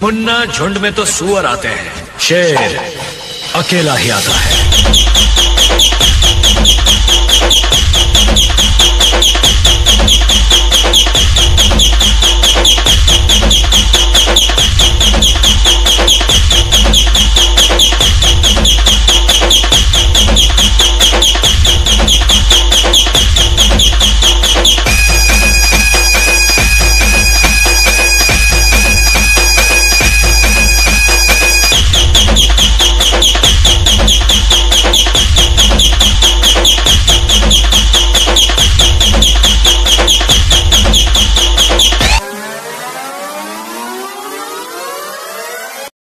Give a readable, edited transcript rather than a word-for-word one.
मुन्ना, झुंड में तो सुअर आते हैं, शेर अकेला ही आता है।